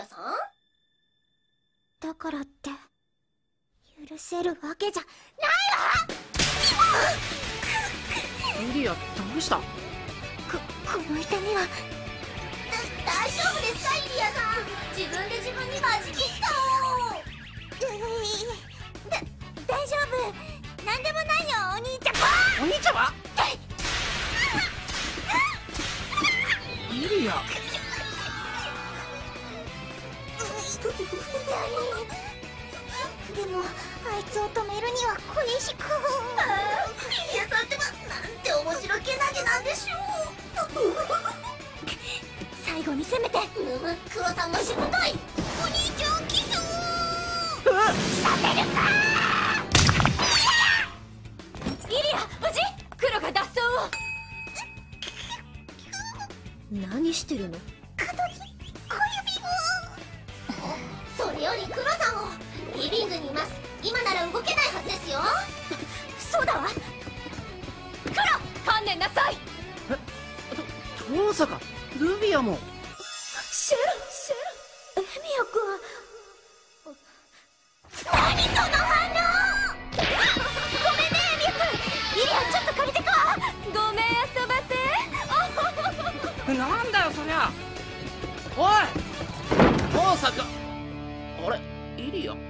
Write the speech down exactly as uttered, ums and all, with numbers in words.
さん。 だからって許せるわけじゃないわ。 リリア、どうした？こ、 この痛みは。 大丈夫ですかイリアさん。自分で自分にマジ切ったを。 だ、大丈夫。なんでもないよ、お兄ちゃん。 お兄ちゃんは？リリア。 でもあいつを止めるには小石くん。 イリアさんってばなんて面白けなげなんでしょう。 最後にせめて。 うむ、クロさんがしぶとい。 お兄ちゃんキスをさせるか。 イリア、無事？クロが脱走を。何してるの？ 小指も。それよりクロさんを。リビングにいます。今なら動けないはずですよ。 そうだわ。クロ、観念なさい。 え、と、まさかルビアも。 シェル、シェル、エミヤ君。 何その反応。 ごめんね、エミヤ君。イリア、ちょっと借りてこ。ごめん、遊ばせ。 なんだよそりゃ。おい、まさか。あれ、イリア。